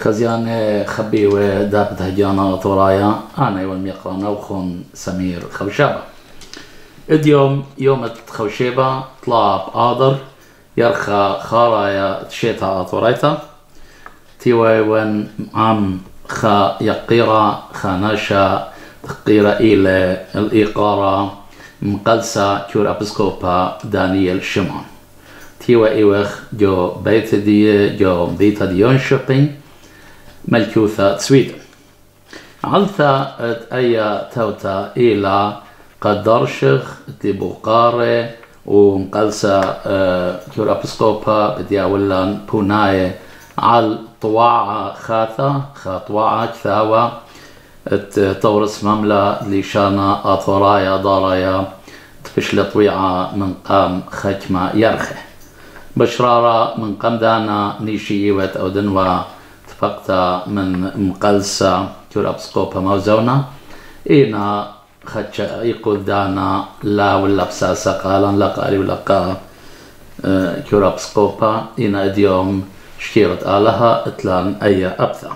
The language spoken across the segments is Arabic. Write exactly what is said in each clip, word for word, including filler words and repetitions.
كزيان خبي ودابت هجيانا-Atouraya أنا يوم يقرأ نوخن سمير خوشابة اليوم يوم خوشابة طلاب آدر يرخى خارايا تشيتا أطوريتا تيوي ون عام خا يقيرا خاناشا تقيرا إلى الإقارة مقلسة كور أبسكوبا دانيال شمون تيوي إيوخ جو بيت دي جو بيتا دي Jönköping ملكوثة سويدن علثا أي توتا إلى قدرشخ تبوقاري ومقلسة كور أبسكوبا بدياولان بوناي على طواعة خاثة خاطواعة كثاوة تورس مملة لشانا-Atouraya دارايا تبشل طويعة من قام خكمة يرخي بشرارة من قام دانا نيشي إيوت أو دنوا تفقتا من مقلسة كور أبسكوبا موزونا إينا خدشا يقول دانا لا ولا بساسا قالا لا قالي ولا قا كور أبسكوبا إينا اليوم شكيرت آلها اتلان أي أبثى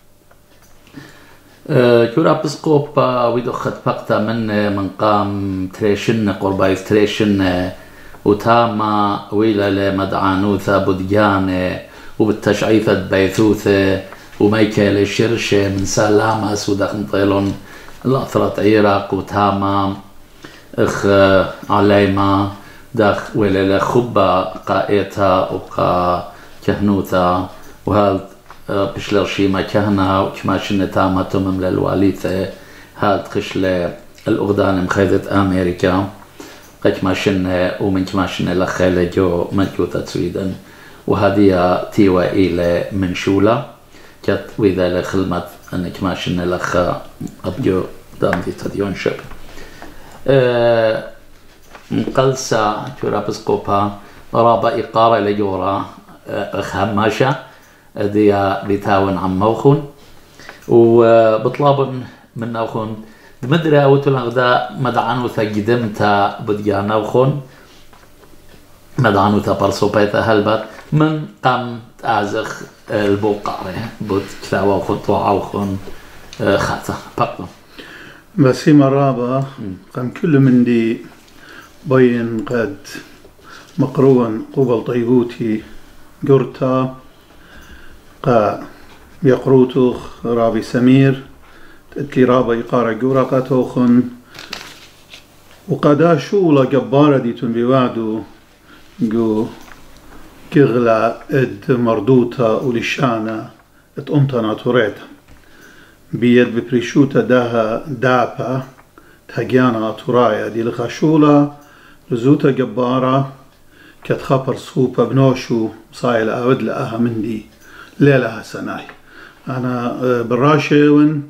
كور أبسكوبا ويدخت فقتا من من قام تريشن قرباي تريشن وتاما ويلا لمدعانوثا بديانة وبالتشعيثة بيثوثة وميكال شرشة من سلامس ودخن طيلون الأثرة عراق وتاما اخ عليما دخ ولا لخبة قائتها وقا كهنوثا وهال بشلر شيما كهنة وكماشنة تاما تمم للواليثة هال تخشل الأغدان مخيذة أمريكا كماشنة ومن كماشنة لخيلة جو ملكوثة سويدن وهذه تيوى إلى منشولة كت وإذا لخلمت أن كماشنة لخ أبجو دامتي تديون شب أه مقلسة كور أبسكوبا رابا إقارة لجورا خماشة ديا بيتاون عم موخون وبطلب من نوخون دمدري أوتو الأغداء مدعانو ثقدمتا بديا نوخون مدعانو تبرسو بيتا هلبت من قام تازخ البوقاري بود كلاوا وخون طوعا وخون خاطة بقلو بسيما رابا قام كل من دي بين قد مقروان قبل طيبوتي قرتا قا يقروتوخ رابي سمير تأتي رابا يقارا قورا توخن وقادا شولا جبارة دي تنبيوادو جو كغلا اد مردوتا ولشانا ات امتنا توريتا بيد ببريشوتا داها دابا Hagyana-Atouraya دي لخاشولا لزوتا جبارة كت خبر صوبة بنوشو صايل أود لأها مندي ليلها سناي أنا براشيون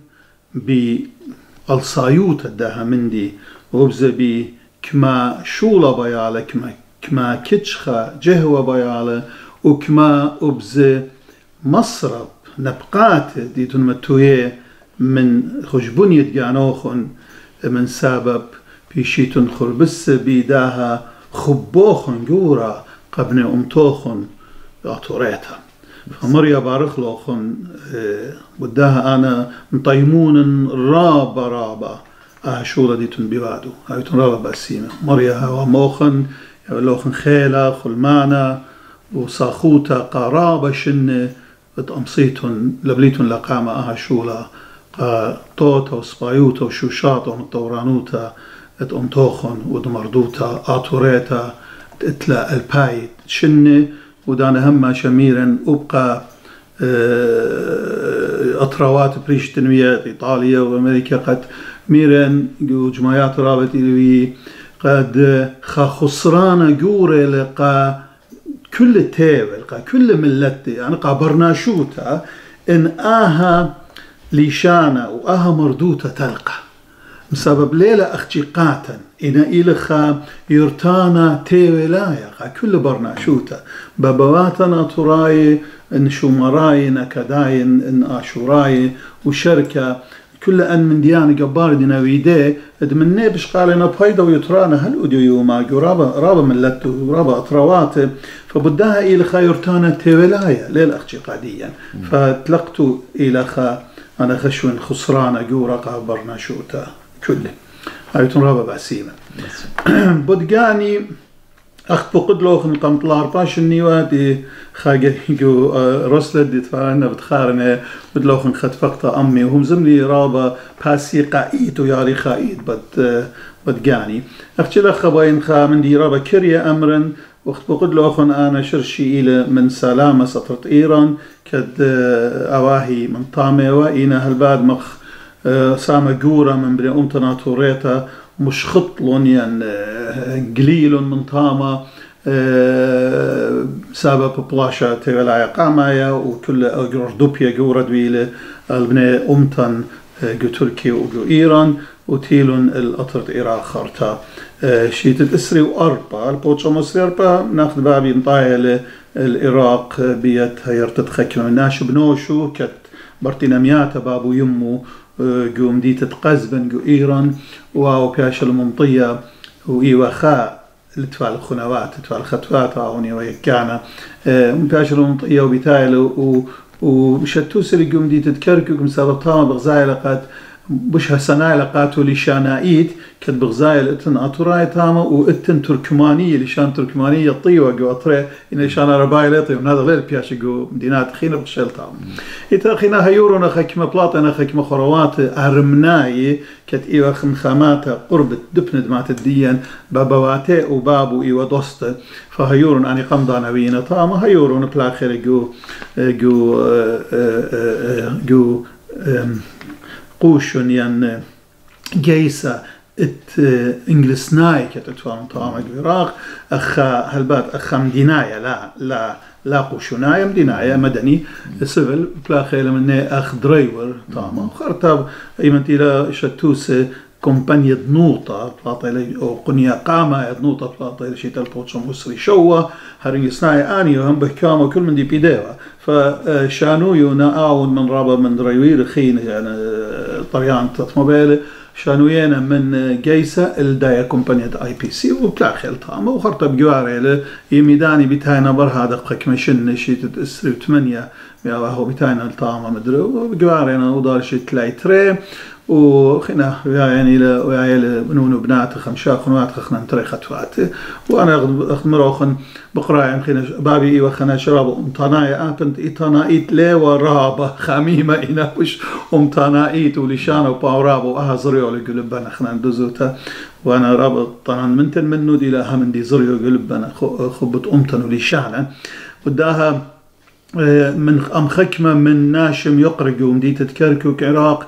بالصايوتا داها مندي وبزا بي كما شولا بيالا كما كما كتشخا جهوة بيالا وكما أبزا مصرب نبقات دي تنمتوية من خشبونية جانوخن من سبب بيشيتن خربس بيداها خبوخن جورا قبل أمتوخن أطوريتا فمريا بارخلوخن بداها أنا مطيمون رابا رابا أهشولة دي تنبيوادو هاي تنرابا بسيمة مريا هوا موخن لوخن خيلة خلمانا وصاخوتا قرابة شنة اتأمصيتن لبليتن لقامة أهشولة طوتا وصبايوتا وشوشاتا ومطورانوتا اتأمتوخن ودمردوتا آتوريتا اتلا الباي شنة ودانا هما شميرا وبقى أطروات بريش تنويات إيطاليا وأمريكا قد ميران جماعات رابط إلوي قد خا خسرانا جوري لقى كل تاوي لقى كل ملتي يعني قا برناشوتا إن آها ليشانا وآها مردوتا تلقى بسبب ليلة أخجيقاتا إن إلخا يرتانا تيوي لايا كل برناشوتا بابواتنا تراي إن شومراي نكداي إن آشوراي وشركة كل أن من ديانة جبار دينا ويدي ادمني بش قالنا بهيدا ويترانا هل أديو يوما رابا رابا ملته رابا أطرواته فبدها إلى خيرتانا تيولايا ليل أختي قاديا فتلقتوا إلى خا أنا خشون خسران جورا قابرنا شوتا كله هايتون رابا بعسيمة بدقاني أخت بقد لوخ نقام طلار باش النيواتي خاجة جو رسلت دي تفارنا بتخارنا بدلوخ نخد فقطة أمي وهم زملي رابا باسي قايد وياري خايد بد بدقاني أختي لخ باين خا من دي رابا كريا أمرا وقت بقد لوخ أنا شرشي إلى من سلامة سطرت إيران كد أواهي من طامة وإينا هالباد مخ سامة جورا من بني أمتنا توريتا مش خطلون يعني قليل من طامة سبب بلاشة تغلى قامايا وكل أردوبيا جورا دويلة البني أمتن جو تركيا وجو إيران وتيلون الأطرد إيران خارتا شيت الإسري وأربا البوتشا مصري أربا ناخذ بابي نطايا العراق بيت هيرتد خكنا ناش بنوشو كت برتينامياتا بابو يمو جو مديت تقزبن جو إيران واو بياش المنطية وإيوا خاء لتفعل الخنوات تفعل الخطوات عوني ويكانا بياش المنطية وبتايل وشتوسر جو مديت تكركو كم سابطاما بغزايا لقات بشها سناي لقاتو لشانايت كت بغزايل اتن اتوراي تاما واتن تركمانية لشان تركمانية طيوة جو اطري إن شان رباي لطي من هذا غير بياش جو مدينات خينا بغشيل تاما إتا خينا هيورو خكمة بلاطنا خكمة خروات أرمناي كت إيوا خمخاماتا قربت دبند مات الديان بابواتي وبابو إيوا دوست فهيورون أني قمضانا بينا تاما هيورون بلاخر جو جو جو قوشون يعني جيسة ات انجلسناي كتتفاهم طعام العراق اخا هالبات اخا مدينايا لا لا لا قوشونايا مدينايا مدني سيفل بلاخيل مني اخ دريور طعام خرطاب ايمنتي لا شتوس كومبانيا دنوطة بلاطيل او قنيا قامة دنوطة بلاطيل شيت البوتشم مصري شوا هرنج سناي اني وهم بكام وكل من دي بيديوا فشانو يونا اعون من رابا من دريوير خين يعني طريان تطموبيل شانوينا من جيسة الدايا كومبانيا اي بي سي وبلاخيل طعمه وخرطب جواري يميداني بتاينا بر هذا قكمشن شيت تسري وثمانية هو بتاينا الطعمه مدري وجوارينا ودار شيت لايتري وخنا يعني لا ويا بنون بنات خمشا خنوات خنا نتري خطوات وانا اخذ مروخن بقراء خنا بابي وخنا شراب امطنايا ابنت ايتنايت لا ورابه خميمه انا وش امطنايت ولشان وباوراب واهزريو لقلبنا خنا ندزوتا وانا رابط طبعا منتن منو دي لها من دي زريو قلبنا خبط امتن ولشان وداها من ام خكمه من ناشم يقرق ومدي تتكركك عراق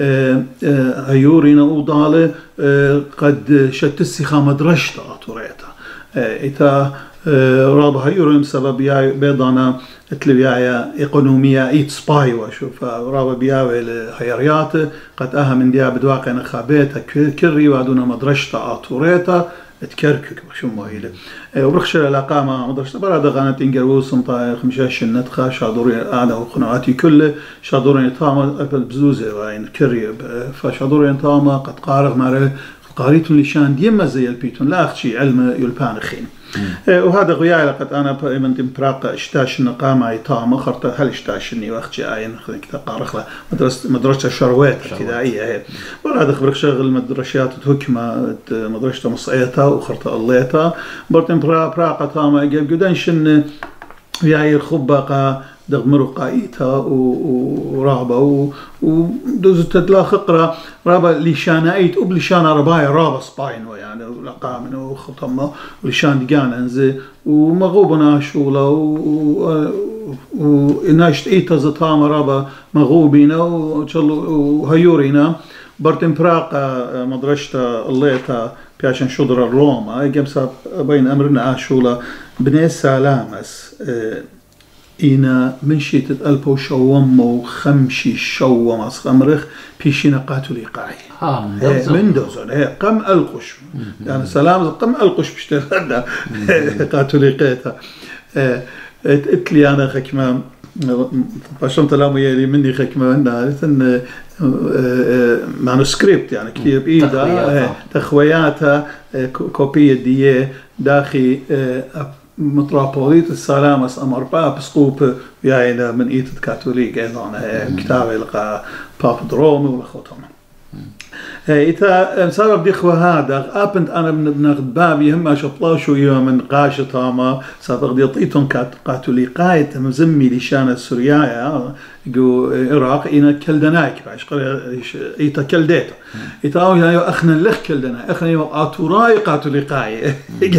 هيورينا وضالة قد شتسخا مدرشتا أطوريتا إتا رابا هيورين سبب بيضانا اتلبيايا إقونوميا إيت سباي وشوف رابا بياوي الهيريات قد أها من ديا بدواقع خابيتا كري وادونا مدرشتا أطوريتا تكركك شو مايله وبرخش العلاقة مع مدرسة برا دغانة إنجروس مطايا خمسة النتخة شادورين أنا وقناعاتي كله شادورين طامة أبل بزوزة وين كريب فشادورين طامة قد قارغ مع قاريتون لشان ديما زي البيتون لا أختي علم يلبان خين وهذا غياي لقد أنا بمنتم براق اشتاش النقامة طامة خرط هل اشتاشني وأختي عين خذ كذا قارخ مدرسة مدرسة الشروات ابتدائية هي برا هذا خبرك شغل مدرسيات تهكمة مدرسة مصعيتها وخرط الليتها برتم براق براق طامة جاب جدًا شن وياي الخبقة دغمرو قايتها ورابا ودوز تتلا خقرة رابا لشانايت وبلشانا ربايا رابا سباين ويعني لقامن وخطمة ولشان دقاننزي ومغوبنا شولا وناشت ايتا زطامة رابا مغوبينا وهيورينا برتن براقة مدرشتا الليتا بياشن شدر الروما جمسا بين امرنا شولا بني سالامس إنا من شيت الألبو شوم وخمشي شوم أصغمرخ بيشينا قاتلي قاعي من دوزون هي قم ألقش يعني سلام قم ألقش بشتغلنا قاتلي قيتا اتلي أنا خكمة عشان تلامو يلي مني خك ما عندنا لثن مانوسكريبت يعني كتير بإيدا تخوياتها كوبية دي داخي متروبوليت السلامس أمر باب سقوب يعني من إيد الكاثوليك أيضا كتاب لقى باب دروم والخوتهم إذا سبب دخوة هذا أبنت أنا بناخد بابي هم شطلا شو يوم من قاشة طامة سبق دي طيتهم كاثوليقاية مزمي لشان السوريايا جو العراق إنا كلدناك باش قال إيتا كلديتا إيتا أو يعني أخنا لخ كلدنا أخنا يوم أتوراي كاثوليقاية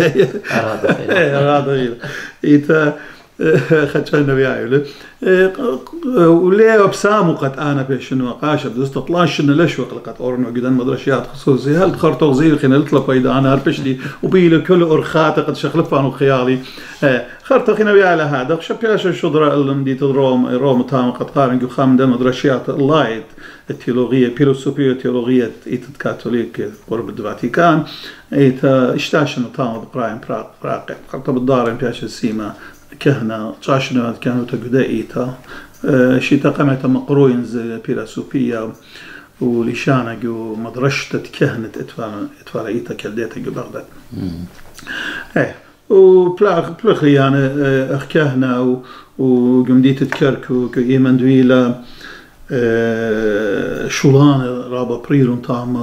هذا غير إيتا خدشنا وياي وليه بسامو قد أنا بيش إنه قاشة بدست طلاش إنه ليش وقلقت أورنو قدام مدرسيات خصوصي هل تخرطوا زي خنا لطلب إذا أنا هربش لي وبيله كل أرخات قد شخلف عنه خيالي خرطوا خنا وياي على هذا شبياش الشدرة اللي مديت روم روم تام قد قارن جو خام ده مدرسيات الله التيولوجية فيلسوفية تيولوجية إيت كاثوليك قرب الفاتيكان إيت اشتاش إنه تام بقراين براق براق خرطوا بالدار بياش السيما كهنة عشنا كانوا تجدائيتا شيء تقامت مقروين زي فيلسوفية ولشانة جو مدرسة كهنة إتفال إتفال إيتا كلديتا جو بغداد. إيه وبلاغ بلاغ يعني أخ كهنة وجمديت الكرك وإيمان دويلا شولان رابا بريلون طعمة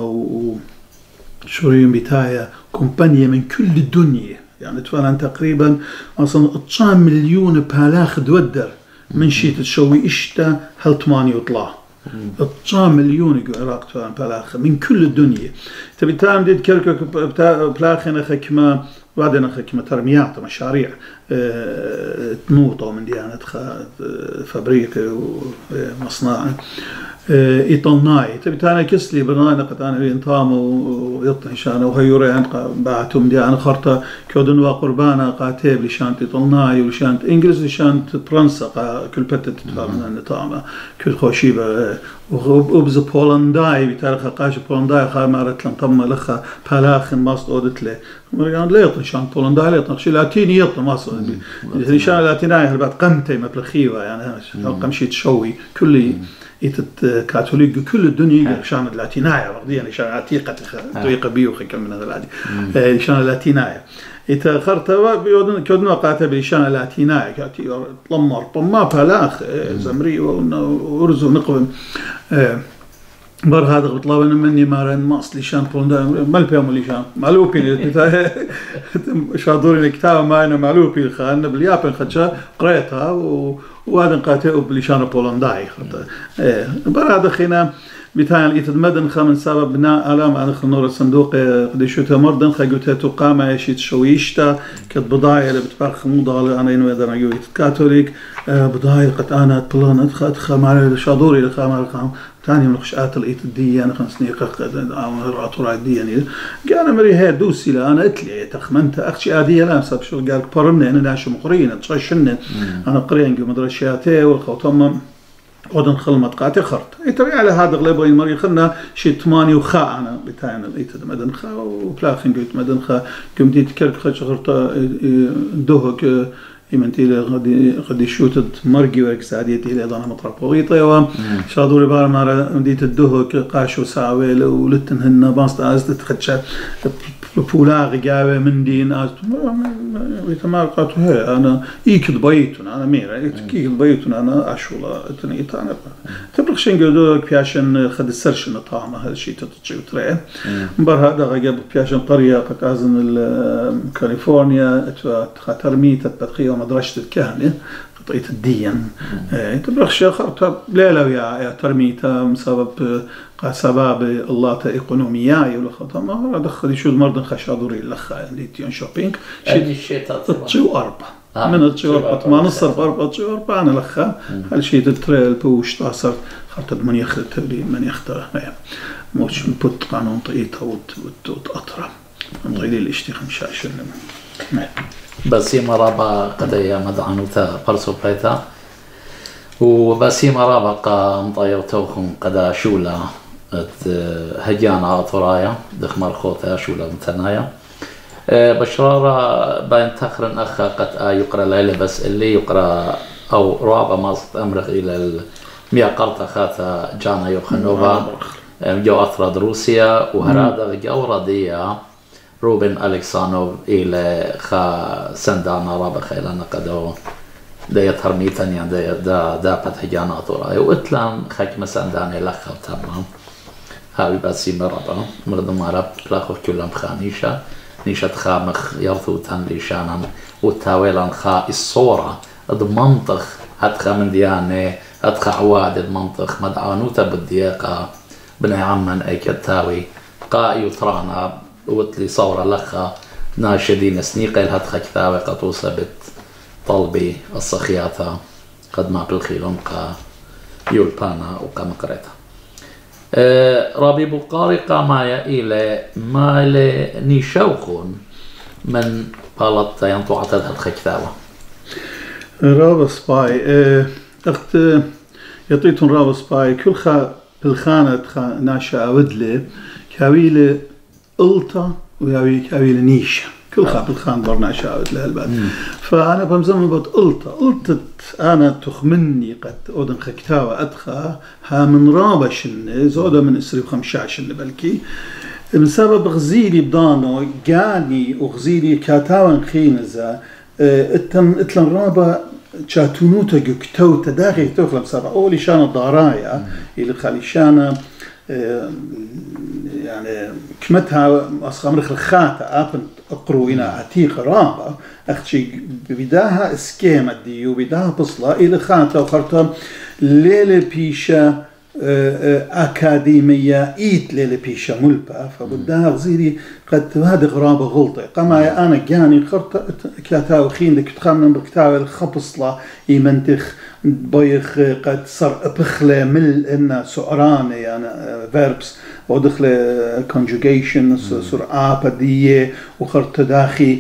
وشوريون بتاعي كومبانيا من كل الدنيا يعني تفعلن تقريبا أصلا تسعة مليون بالاخ دودر من شيء تسوي إشتا هل ثمانية وطلع تسعة مليون جو عراق تفعلن بالاخ من كل الدنيا تبي تعمل ديت كركك بالاخنا خكمة بعدين خكمة ترميات مشاريع تنوطة من ديانة فابريكا ومصنع إيطالناي تبي تانا كسلي برنامج قد أنا بينطام ويطن شان وهيوري عن بعتهم دي أنا خرطة كودن وقربانا قاتب لشان إيطالناي ولشان إنجليز لشان فرنسا كل بتت تفهم النطامة كل خوشيبة وبز بولنداي بتاريخ قاش بولنداي خا مرت لنطم لخا بالاخ ماست أودت له يعني لا يطن شان بولنداي لا يطن شيء لاتيني يطن ماست لشان لاتيناي هالبعد قمتي مبلخيوة يعني قمشي تشوي كل إيتت كاثوليك كل الدنيا شان اللاتيناية وقديا شان عتيقة طريقة بيوخي كم من هذا العادي شان اللاتيناية إذا خرطة بيودن كودنا قاتل بشان اللاتيناية كاتي طمر طمار بالاخ زمري ورزو نقوم بر هذا بطلب أنا مني مارن ما أصلي شان بولندا ما البيوم اللي شان معلوبين شادوري الكتاب ما أنا معلوبين خان باليابان خدشة قريتها و وهذا قاتل بلشان بولنداي خرطة بر هذا خينا بتاعنا يتمدن خمن سبب بناء علام عن خنور الصندوق قديشو تمردن خجوته تقام يشيت شويشتا كت بضايع اللي بتفرخ موضة أنا إنه إذا نجوا كاثوليك بضايع قد أنا طلعنا أدخل خمار شادوري لخمار خام ثاني من خشات الإيت الدية أنا خمس سنين قد عمر عطورة الدية يعني قال مري هاد دوسي لا أنا أتلي تخمنت أختي عادية لا سب شو قال قررنا أنا نعيش مقرين تششنا أنا قرين جو مدرسياتي والخوتهم قدن خلمت قاتي خرط يتبع على هذا غلبة المري خلنا شيء ثمانية وخاء أنا بتاعنا الإيت مدن خا وبلاخين قلت مدن خا قمت يتكلم خش خرطة دهك يمنتي له قد قد يشوت مرجي وإكساديتي له ضنا مطربويطة و شادوري بار مرة مديت الدهك قاشو ساويل ولتنهن باست أزت خدشة فولاغ جاوي من دين أزت ويتمارقات هي أنا إيكد بيتون أنا ميرا إيكد بيتون أنا أشولا تنيت أنا تبرخشين قدوك بياشن خد السرشن طعمة هذا الشيء تتجيب ترى بار هذا غجب بياشن قرية كازن كاليفورنيا تخاطرمي تتبقي مدرسة الكهنة قطعية الدين تبرخش خرطة ليلة يا ترميتها بسبب سبب الله إقونومية ولا خطأ ما دخل شو المرض خشادوري لخا اللي جونشوبينج شيء تشو أربعة من تشو أربعة ما نصرف أربعة تشو أربعة أنا لخا هالشيء تتريل بوش تأثر خرطة من يخت تبلي من يختار موش بوت قانون طيتها وتأطرة من طيلي الاشتيخ مشاشن بسيمة رابا قديا مدعنوتا برسو بيتا وبسيمة رابا قا مطيرتوخم قدا شولا هجانا-Atouraya دخمر خوتا شولا متنايا بشرارة باين تخرن أخا قد يقرأ ليلة بس اللي يقرأ أو رابع ماست أمرخ إلى المياه قرطة خاتا جانا يوخنوفا جو أثرد روسيا وهرادا جو رديا روبن ألكسانوف إلى خا سندانا رابع خيلانا قدو دا يترميتن يعني دا دا دا قد Hagyana-Atouraya وإتلان خاك مسنداني لخا تمام هاوي باسي مرابا مرد مراب بلاخو كلهم خانيشا نيشة خامخ يرثوتان ليشانا وتاويلان خا الصورة المنطق هتخا من ديانة هتخا عواد المنطق مدعانوتا بالدياقة بني عمان اي كتاوي قا يطرانا وتلي صورة لخا ناشدين سنيقة هتخا كتاوي قطوسة بت طلبي الصخياتا قد ما بالخيلون قا يولبانا وقا مقريتا أه رابي بقاري قامايا إلى ما إلى نيشوخون من بالطا ينطو عتد هتخا كتاوة رابا سباي اخت يطيتون رابا سباي كل خا بالخانة خا ناشا أودلي كاويلة ألطة وياوي كاويلة نيشة كل خا بالخان برناشا أودلي هالبعد فأنا بمزمن بط ألطة ألطة أنا تخمني قد أودن خا كتاوة أدخا ها من رابا شن زودة من إسري وخمشة شن بلكي من سبب غزيلي بدانو قاني وغزيلي كاتاوان خينزا اتن اتلن رابا شاتونوتا جوكتوتا داخل تخلم سبع أولي شان الضرايا اللي خالي شان يعني كمتها أصغمرخ الخاتة أبن أقرو إنا عتيق رابا أختشي بداها اسكيمة دي وبداها بصلة إلى خاتة وخرطة ليلة بيشا أكاديمية إيت ليلة بيشا ملبا فبداها غزيري قد هذا غرابة غلطة قما أنا جاني خرطة كاتاو خين دك تخمن بكتاو الخبصلة يمنتخ بيخ قد صار بخلة مل إن سعران يعني verbs ودخل conjugation صار آبدية وخرطة داخي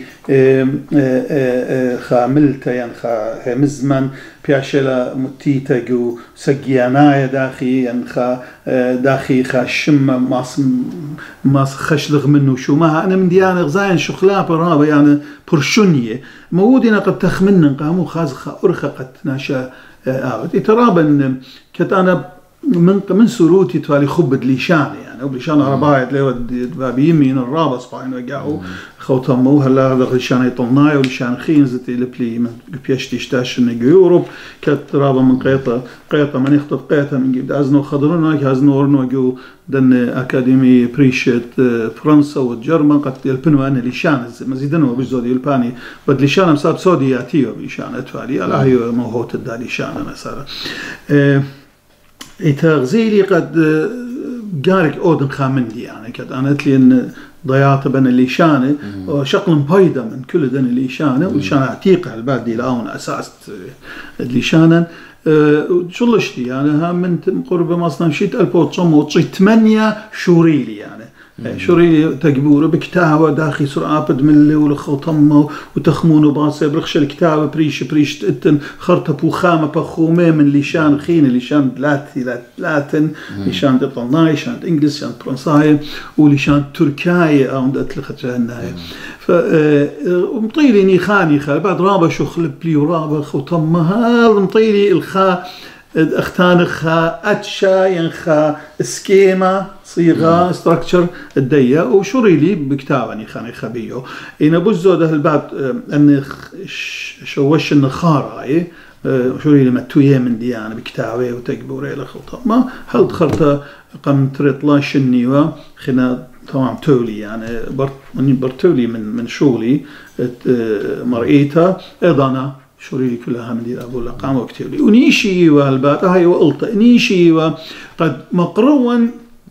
خاملتا يعني خا مزمن بيعشلا متيتا جو سجيانايا داخي يعني خا داخي خا شم ماس ماس خشلغ منه شو ما أنا من ديانة غزاين شخلا برابا يعني برشونية موودنا قد تخمنن قاموا خاز خا أرخا قد ناشا آبت ترابا كت أنا من من سروتي توالي خبد ليشان يعني وبليشان ربايت لو بابي يمين الرابص باين وقعوا خوتمو هلا هذا ليشان يطلناي وليشان خينزتي لبلي من بيشتي شتاش يوروب كت رابا من قيطه قيطه من يخطف قيطه من جيب ازنو خضرنا كازنو ورنو جو دن اكاديمي بريشت فرنسا والجرمن قد يلبنوا ان ليشان مزيدنو بزودي الباني بد ليشان مساب سودياتيو ليشان توالي على هي موهوت الداليشان مثلا إتغزيلي قد جارك أودن خامندي يعني كد أنا قلت لي إن ضيعت بين الليشانة وشكل بايدة من كل دن الليشانة والليشانة عتيقة البادي لأون أساس الليشانة شو لشتي يعني هم من قرب مصنع شيت ألبوتشوم وتشي ثمانية شوريلي يعني شوريلي تجبوره بكتابة داخل سرعة بدملة ولخوطمه وتخمونه باصي برخش الكتابة بريش بريش تتن خرطة بوخامة بخومة من ليشان خين ليشان لاتي لاتن ليشان تطلناي ليشان إنجليز ليشان فرنساي وليشان تركاية أو دت لختجناي ف ومطيلي نيخاني خال بعد رابع شو خلب لي ورابع خوطمه هذا مطيلي الخا اختانخها اتشا ينخا سكيما صيغه ستراكشر الدية وشوريلي بكتابني خاني خبيو إن بوزو ده البعض أن شوش النخاراي شوريلي متويه من ديانة بكتابه وتجبوري لخطة ما هل دخلت قم تريطلا شنيوا خنا طبعا تولي يعني برت برتولي من من شغلي مرئيتها ايضا شوري كلها من دي أبو لقام وكتير ونيشي والبات هاي وقلت نيشي وقد مقرون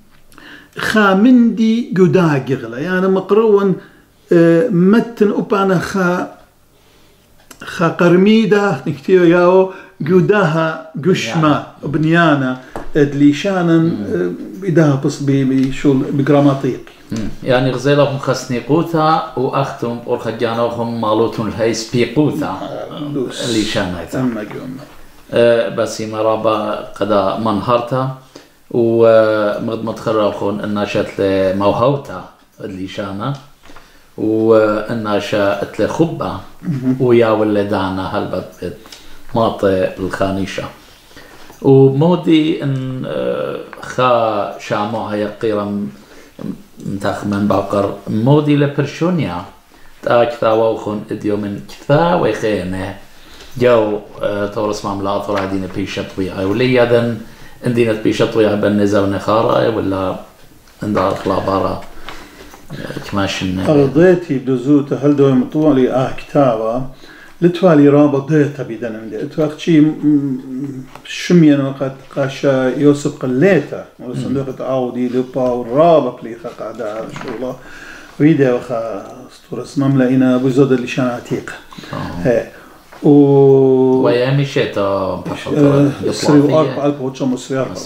خامندي جدا جغلا يعني مقرون متن أبانا خا خا قرميدة نكتير ياو جداها جشمة بنيانا دليشانا بدها بس بشول بجراماتيق يعني غزالهم خسني قوتا وأختم أرخجانهم مالوتون الهي سبيقوتا اللي شانيتا أه بس مرابا قدا منهارتا ومغد متخرجون الناشات لموهوتا اللي شانا والناشات لخبة ويا ولدانا هالبت ماطي الخانيشة ومودي ان خا شامو هيا قيرم متاخ من باقر مودي لبرشونيا تا كثا وخون اديو من كثا وخينه جو تورس مملا طرا دينا بيشطوي ولي اذن اندينا بيشطوي بنزا ونخارا ولا اندار خلابارا كماشن ارضيتي دزوت هل دو مطولي اه كتابه لتوالي رابط ديتا بدنا من ديتا وقتي شمينا وقت قاشا يوسف قليتا وصندوق عودي لبا والرابط اللي قاعدة شو الله ويدا وخا استورس مملئنا بزود اللي شان عتيق ها و ويا مشيتا سري أربعة ألف وتشم سري أربعة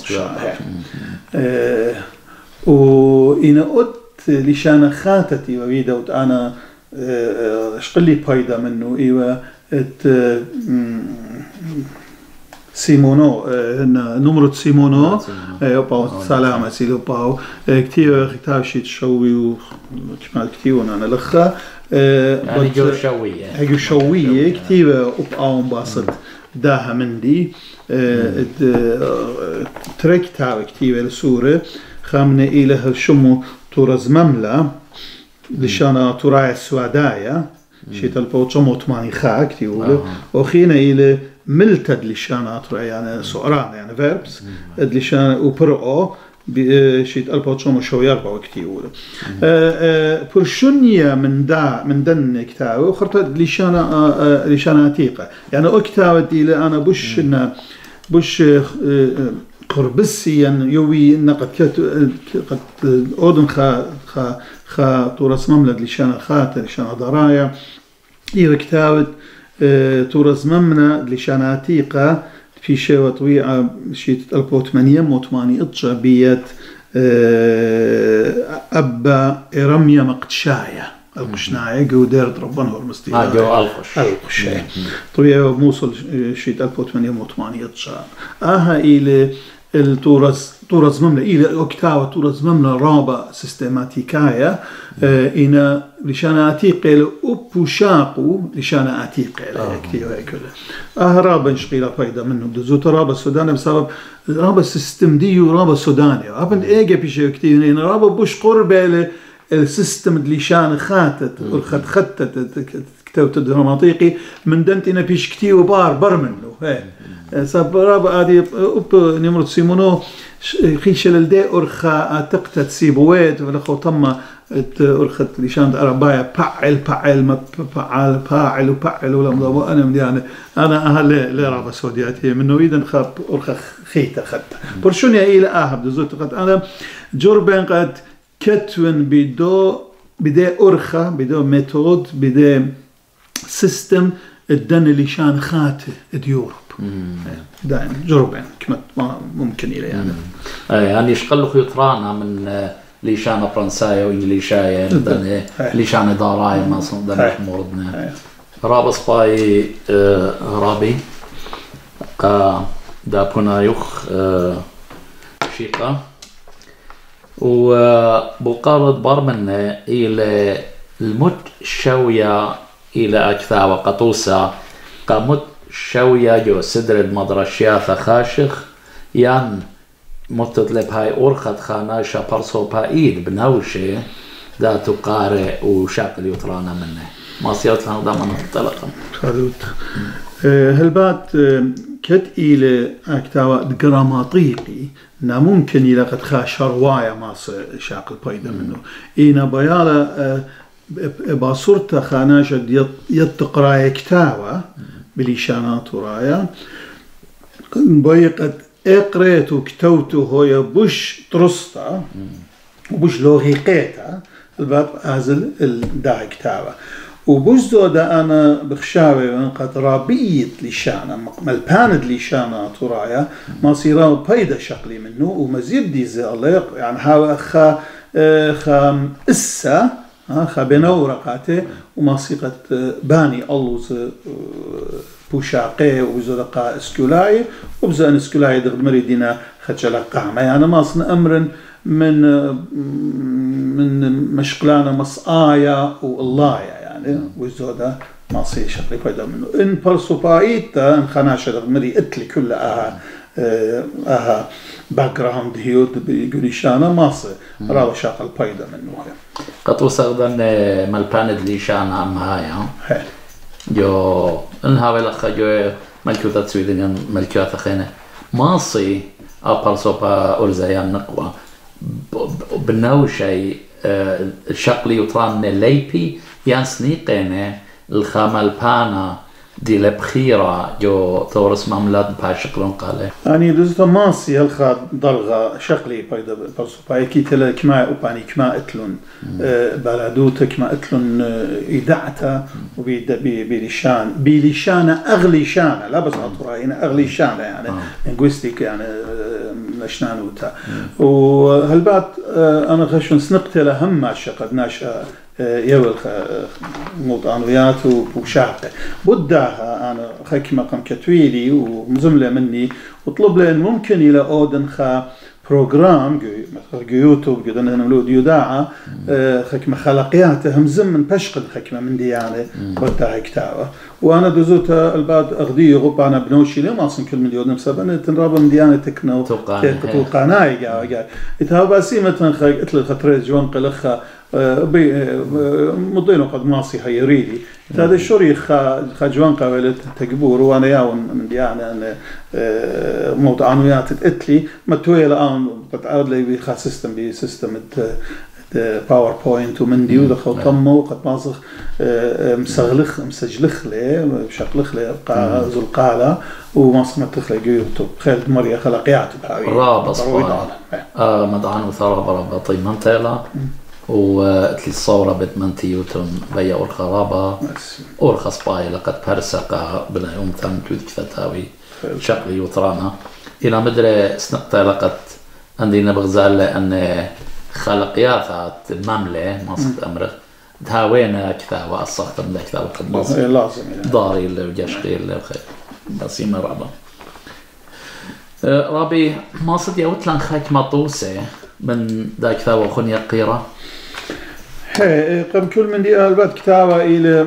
و إنا قلت اللي شان خاتتي ويدا وت أنا اشقلي بايدا منه ايوه ات سيمونو نمرة سيمونو ايوه باو سلامة سيلو باو كتير كتاب شيء تشوي وكمال كتير انا لخا يعني جو شوية هجو شوية كتير وباو باصد داها مندي ترك كتاب كتير السورة خامنة إلها شمو تورز مملة لشانا-Atouraya السوادايا شيت البوتشم وثماني خاك تيقولوا وخينا إلى ملتد لشانا-Atouraya يعني سؤران يعني verbs لشانا وبرؤو شيت البوتشم وشوي أربعة كتيقولوا برشونيا من دا من دن كتابه وخرت لشانا لشانا عتيقة يعني أكتابة إلى أنا بش إن بش قربسيا يوي نقد قد أودن خا خا خا تورس مملد لشان خاتر لشان ضرايا إذا كتابت تورس ممنا لشان عتيقة في شيء وطويعة شيء ألف وثمانمئة وثمانية إطشا بيت أبا إرميا مقتشايا القشناية جو ديرت ربنا هو المستيقظ آه جو القش القش طويعة موصل شيء ألف وثمانمئة وثمانية إطشا آها إلى التورس تورس مملة إلى أكتاوة تورس مملة رابع سيستماتيكايا إنا لشان عتيقة لأبو شاقو لشان عتيقة كتير هيكله آه رابع نشقيلة فايدة منه دزوت رابع السوداني بسبب رابع سيستم ديو رابع سوداني أبن إيجا بيشي كتير إنا رابع بوش قربة السيستم لشان خاتت والخد خدت كتابة الدراماتيقي من دنتنا بيش كتير وبار بر منه هاي سب رابع هذه أب نمرة سيمونو خيش للدي أرخا تقتت سيبويت ولا خو تم أرخت لشان أربايا فعل فعل ما فعل فاعل وفعل ولا مضبوط أنا من يعني أنا أهل لا رابع سعودياتي منه إذا خاب أرخا خيته خد برشوني إلى أهب دزوت قد أنا جربان قد كتون بدو بدي أرخا بدو ميثود بدي سيستم الدن لشان خاته ديوروب دائما جربين كما ممكن إلى يعني يعني يشقلوا خيطرانا من ليشان فرنسايا وإنجليشايا ليشان داراي ما صندنا موردنا رابص باي رابي قا دا بونايوخ شيقا وبقارد برمنا إلى المت شوية إلى أكثا وقطوسة قامت شوية جو سدر المدرشياث خاشخ يان متطلب هاي أورخت خاناشا برسو بايد بنوشي دا تقارئ وشاقل يطرانا منه ما صيرت لنا دا من انطلقا خلوت هلبات كت إلى أكتاوة جراماتيقي نا ممكن إلى قد خاش رواية ما شاقل بايدة منه إينا بيالا باصورتا خاناشا يتقرأ كتاوة بليشان-Atouraya بيقت اقريت وكتوتو هويا بوش ترستا وبوش لوغيقيتا الباب ازل الداعي كتابة وبوش زودا انا بخشاوي قد رابيت ليشانا ملباند ليشان-Atouraya ما صيراو بايدا شقلي منه ومزيد دي زي الله يعني هاو اخا خا اسا خا بنورقاته وما صيغت باني اللوز بوشاقي وزلقاء اسكولاي وبزان اسكولاي دغد مريدنا خجل قامة يعني ما صن امر من من مشقلانا مصايا والله يعني وزودا ماصي شقلي بايدا منه إن برسوبايتا إن خناشة مري إتلي كل أها أها باك جراوند هيود بجوليشانا ماصي راو شقل بايدا منه قد وصغدن مالباند ليشان عم هاي جو إنها ولا جو ملكوتة سويدن ملكوتة خينة ماصي أبرسوبا أورزايان نقوى بنو شيء الشقلي وطران ليبي يانسني قينة الخامل بانا دي لبخيرة جو تورس مملاد باشقلون قاله أني دوزتا ماسي هالخاد ضلغة شقلي بايدا برسوبا كي تلا كما أوباني كما أتلون بلادوتا كما أتلون إدعتا وبيليشان بيليشان أغلي شانا لا بس أطرائنا أغلي شانا يعني لينغويستيك يعني لشنانوتا وهالبعد أنا خشون سنقتل هم ماشا قد ناشا يول موطانويات وشاقة بداها أنا خكمة قم كتويلي ومزملة مني وطلب لي ممكن إلى أودن خا بروجرام مثل يوتيوب قدرنا نملو ديوداعة خكمة خلقياته هم زمن بشقل خكمة من ديانة بداها كتابة وأنا دوزوتا البعض أغدي غب أنا بنوشي ليه ما أصلا كل مليون نفسه تنرابا من ديانة تكنو توقاناي قاعد قاعد إتها بسي مثلا خ إتل خطرة جوان قلخة مضينه قد ماصي هيريلي هذا الشوري خجوان قابلت تجبور وانا ياون من ديانة أن موضوعات تتلي ما توي الآن بتعود لي بخا سيستم بسيستم باوربوينت ومن ديو دخل طمه وقد ماسخ مسغلخ مسجلخ له بشكلخ له زل قالة وماسخ متخله يوتيوب خالد مريا خلقيات بهاي رابط آه مدعان وثارة برابطي منطقة وتلي الصورة بتمنتي يوتون بيا والخرابة أورخص باي لقد برسقة بلا يوم ثم تود كفتاوي شكلي يوترانا إلى مدري سنقطة لقد عندنا بغزال لأن خلقياتها المملة مصد أمره دهاوينا كثاوة الصحة من كثاوة قد مصد لازم داري اللي وجاشقي اللي وخير بسيمة رابا رابي مصد يوتلان خاك مطوسة من ذا كثاوة خنيا قيرة هي قم كل من دي البات كتابة إلى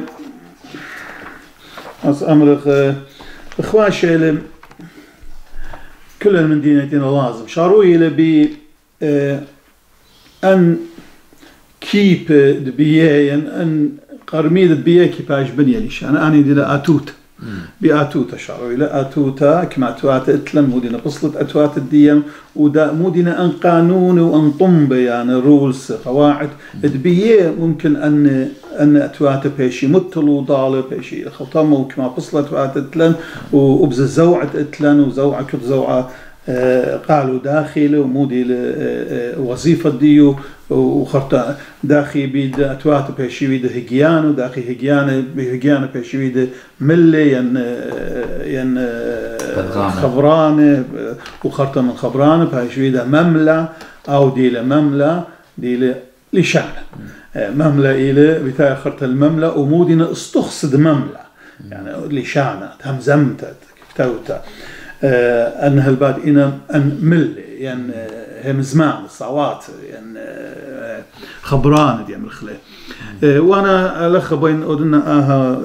أص أمر إخوانش إلى كل من دينتنا لازم شاروا إلى ب أن كيب دبيه أن قرميد دبيه كيباش بني ليش أنا أنا دي أتوت بأتوتا شعروا إلى أتوتا كما أتوات إتلم مودينا بصلت أتوات الديم ودا مودينا أن قانون وأن طنب يعني رولز قواعد دبيه ممكن أن أن أتوات بيشي متلو ضالة بيشي خطامة وكما بصلت أتوات إتلم وأبز الزوعة إتلم وزوعة كت زوعة قالوا داخل ومودي وظيفة ديو وخرطة داخل بيد أتوات بيشي بيد هجيان وداخل هجيان بهجيان بيشي بيد ملي ين ين خبرانة وخرطة من خبرانة بيشي بيد مملة أو ديلة مملة ديلة لشانة مملة إلى بتاع خرطة المملة ومودينا استخصد مملة يعني لشانة همزمتت كتوتا أن هالبعد إنا أن مل يعني هم زمان الصوات يعني خبران دي من الخلاء وأنا لخ بين أدنى آها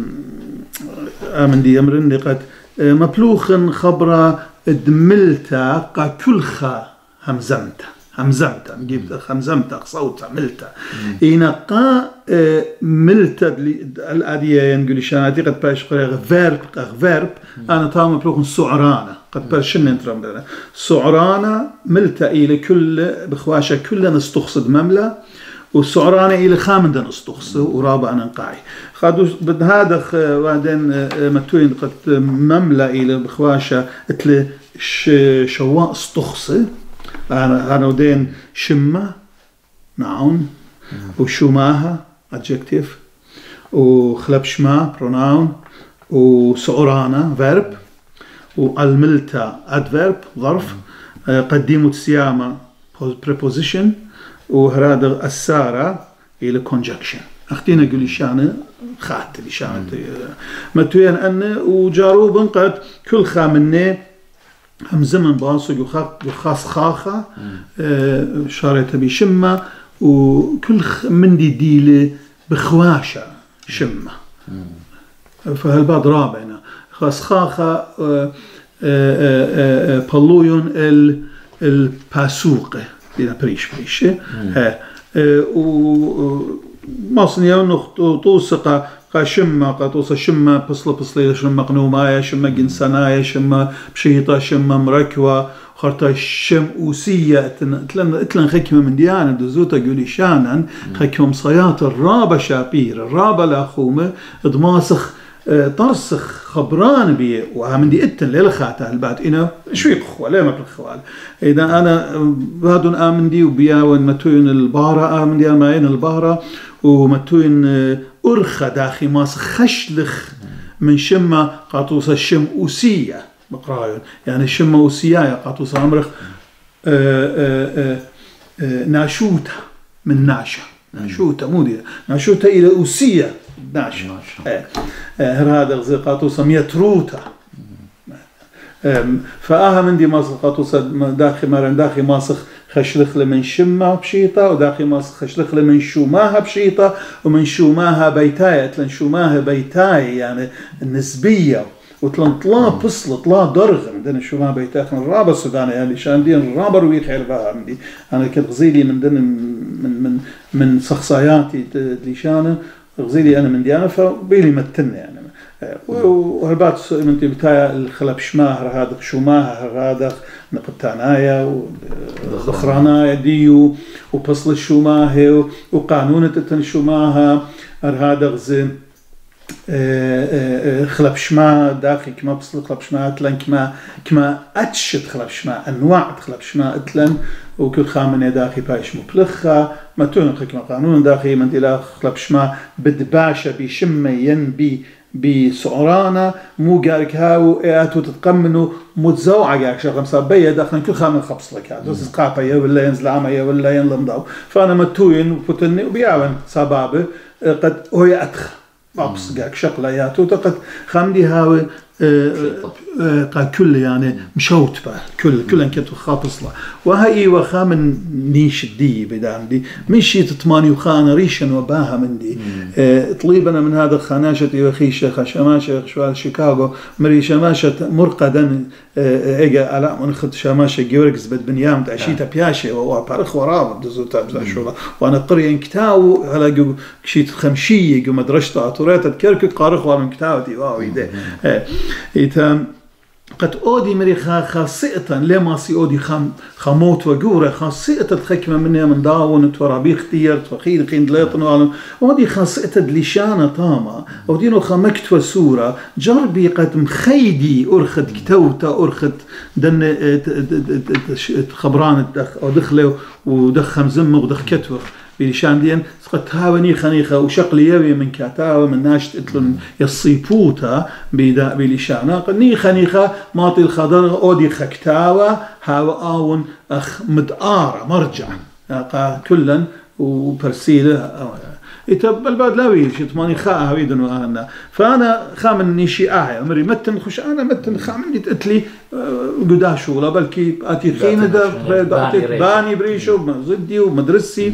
آمن دي أمرني قد مبلوخ خبرة دملتا قا كلخا همزمتا همزمتا جبت همزمتا صوتا ملتا إنا قا ملتا الأدية ينقول شاناتي قد باش قريغ فيرب قا فيرب أنا طام مبلوخ سعرانة قد باش شن نترم بنا سعرانة ملتا إلى كل بخواشة كلنا نستخصد مملة والسعرانة إلى خامن نستخصد ورابع ننقعي خادو بد هذا بعدين متوين قد مملة إلى بخواشة اتل شواء استخصد أنا أنا ودين شمة noun وشماها adjective وخلبشما pronoun وسعرانا verb والملتا adverb ظرف قديمة سيامة preposition وهذا السارة إلى conjunction أختينا قولي شانة خات لي شانة متوين أن وجاروبا قد كل خامنة هم زمن باصو يخاص خاخة شارته بشمة وكل من دي ديله بخواشة شمة فهالبعض رابعنا خاص خاخة بلويون الباسوقة دينا بريش بريش ها و مصنيا نخ توسقة قاشمة قطوسة شمة بصلة بصلة شمة قنوماية شمة جنساناية شمة بشيطة شمة مركوة خرطة شم أوسية تلن اتلن خكمة من ديانة دزوتا قولي شانا خكمة صياط الرابة شابير الرابة لاخومة ادماسخ طرسخ خبران بي وعمن دي اتن للخاتة البعد إنا شوي خوا لا مبلغ خوال إذا أنا بهادون آمن دي وبياون متوين البارة آمن دي آمين البارة ومتوين أرخى داخي ماس خشلخ من شمة قاطوسة شم أوسية بقرايون يعني شمة أوسية قاطوسة عمرخ ناشوتة من ناشا ناشوتة مو دي ناشوتة إلى أوسية ناشا هذا غزي قاطوسة ميتروتة فآها من دي ماسخ قاطوسة داخي مرن داخي ماسخ خشلخ لمن شمها بشيطة وداخي ماسخ خشلخ لمن شوماها بشيطة ومن شوماها بيتاية تلن شوماها بيتاية يعني النسبية وتلن طلا بصل طلا درغ عندنا شوماها بيتاية الرابة السودانية يعني شان دي الرابة روي خير بها عندي أنا كنت غزيلي من دن من من من شخصياتي ليشانة غزيلي أنا من ديانة فبيلي متن يعني وهالبعض من تبتاع الخلب شماهر هذا شوماهر هذا نقطانايا وذخرانايا ديو وبصل الشوماهي وقانون تتن شوماها هذا غزين خلب شما داخل كما بصل خلب شما اتلن كما كما اتشت خلب شما انواع خلب شما اتلن وكل خامن داخل بايش مبلخة ما تونق كما قانون داخل من دلا خلب شما بدباشة بشمين بي بسعرانا مو قالك هاو اياتو تتقمنوا متزوعة قالك شغل مسابية داخل كل خامن خبص لك هذا بس قاطية ولا ينزل عمية ولا ينلمضاو فانا متوين وفتني وبيعون سبابه قد هو يأتخ بابس قالك شغلة اياتو تقد خامدي هاو قا كل يعني مشوت بقى كل كل انكتو خاطص له وهاي وخامن نيش دي بدان دي مشي تتماني وخانه ريشن وباها من دي اه طليبنا من هذا خناشتي وخيشه خشماشه شوال شيكاغو مري شماشه مرقدا اه اجا على من خد شماشه جيوركس بد بنيام تعشيتا بياشه وبارخ وراه دزوتا بزاشولا وانا قري كتاو على شيت خمشيه جو مدرسه عطورات تكرك قارخ ومن كتاوتي واو يده إذا قد أودي مريخا خاصة لما سي أودي خم خموت وجورة خاصة تخكمة منها من داون تورابي اختيار تخيل قين دليطن وعلم أودي خاصة دليشانة طامة أودي نو خمكت وسورة جربي قد مخيدي أرخد كتوتا أرخد دن خبران أو دخله ودخ مزمغ ودخ كتوخ بليشان دين قد هاوني خنيخة وشقلي يوي من كاتاوة من ناشت اتلن يصيبوتا بيدا بليشانا قني خنيخة ماطي الخضر أودي خكتاوة هاو آون أخ مدآرة مرجع كلا وبرسيلة يتب البعد لاوي شتماني خاء هويدن وأنا فأنا خامن نيشي آه أمري متن خش أنا متن خامن يتقتلي قداشو ولا بلكي أتي خينة دا باني بريشو زدي ومدرسي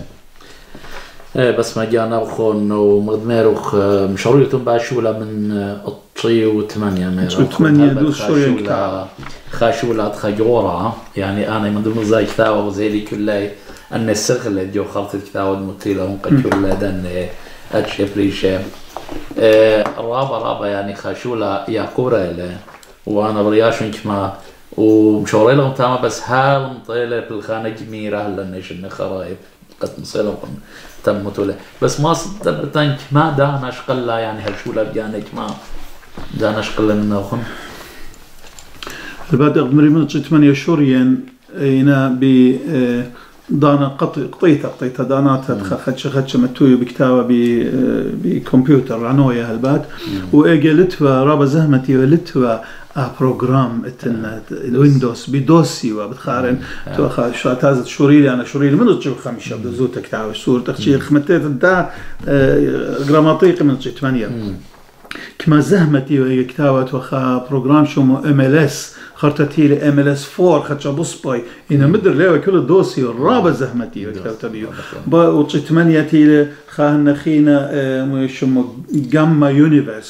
بس ما جانا بخون ومدميروخ مشرويتهم باشولا من الطي وثمانية ميرا وثمانية دوس شوية كتاب خاشولا خجورة يعني أنا من ضمن زي كتاب وزيلي كله أن السغلة جو خلط الكتاب المطيلة ونقل كله دن أتشف ليشة رابا رابا يعني خاشولا يا كورة وأنا برياشن كما ومشوري لهم تاما بس هال مطيلة بالخانة جميرة لنش النخرايب قد مصيلهم تم مطولة بس ما صدقتنك ما دانش قلا يعني هالشولا بجانك ما دانش قلا من أخن البعد أغمري من ثمانية شهور هنا ب دانا قطيتها قطيتها داناتها خدش خدش متوي بكتابة بكمبيوتر عنوية هالبعد وإجلتها رابا زهمتي ولتها بروجرام اتن الويندوز بدوسي وبتخارن تو شو تازت شوريلي انا شوريلي من تجيب خمسة بدزوت كتاب سور تخشي خمتيت دا جراماتيق من ثمانية كما زهمتي وهي كتابة وخا بروجرام شو ام ال اس خرطتي لي ام ال اس أربعة خدش بوسباي إن مدر ليه كل الدوسي الرابع زهمتي وكتابة بيو با ثمانية تي خاهن خينا شو جاما يونيفرس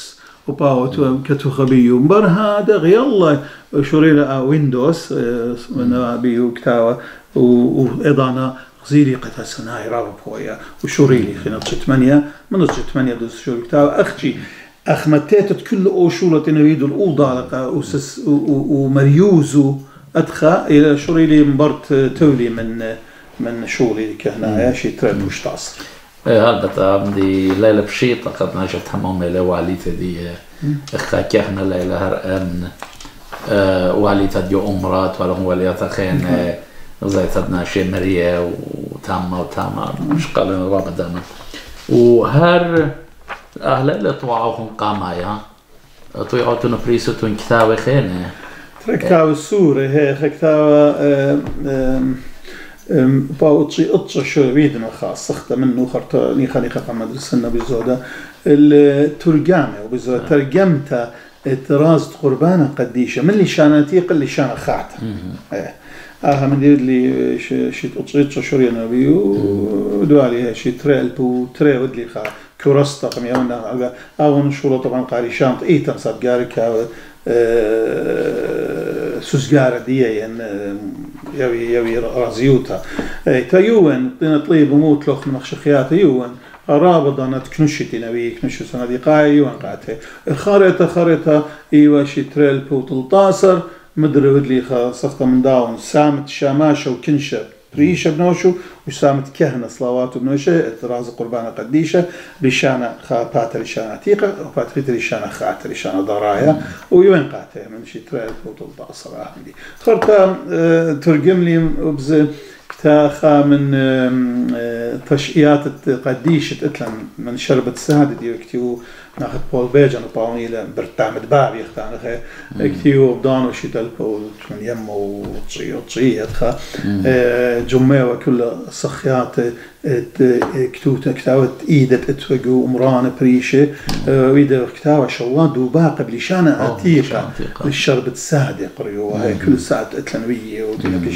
وباوت كتو خبيو بر هذا يلا شرينا ويندوز من بيو كتاوة وإضانا غزيري قتا سناي رابط هويا وشوريلي خينا ثمانية من ثمانية دوس شوري كتاوة أختي أخمتت كل أوشولة نريد الأوضة وسس ومريوزو أدخى إلى شوريلي مبرت تولي من من شغلي كهنا شي ترى مش تعصر. هذا عندي ليلة بشيطة قد نشفت حمام ليلة وعليتها دي إخا كهنا ليلة هرقان وعليتها دي أمرات ولا هو ليتها خين زي تدنا شي مريا وتامة وتامة مش قالوا رابدانا وهر أهلا لطوعهم قامايا طيعتون بريستون كتاوي خينة ترى كتاوي السوري هي كتاوي باوتشي أطش شو بيدنا خاص سخت منه خرطاني خليقة قمد السنة بزودة الترجمة وبزودة ترجمتها تراز قربانة قديشة من اللي شانتيق اللي شان خاطة آه من دي اللي شيء أطش شوري نبي ودوالي شيء ترى بو ترى ودلي خا كورستا قم يومنا أول شغله طبعا قاري شانط إيه تنصب جارك سوزجارة دي يعني يوي يوي رازيوتا تيوان طيب موت لخ من مخشخيات يوان رابضة نتكنشتي نبي كنش سنة دي قاي يوان قاته خارطة خارطة إيوة شي تريل بوتل تاصر مدري ودلي خاصة من داون سامت شاماشة وكنشة ريشة بنوشو وسامت كهنة صلوات بنوشة راز قربانة قديشة ريشانة خابات ريشانة عتيقة وبات ريشانة خات ريشانة ضرايا ويوين قاته من شي تريل بوتل تاصر عندي خرطة ترجم لي وبز تاخا من تشقيات قديشة اتلن من شربة سهد دي كتيو ناخد بول بيجان وباوني برتعمد بابي يختان خي كتيو بدانو شي تلقو من يمو وطشي وطشي اتخا جمعة وكل صخيات كتوتا كتاوت ايدت اتوقو امران بريشة ويدا كتاوة شوان دوبا قبل شانا عتيقة للشربة سهد قريو وهي كل ساعة اتلنوية ودينكش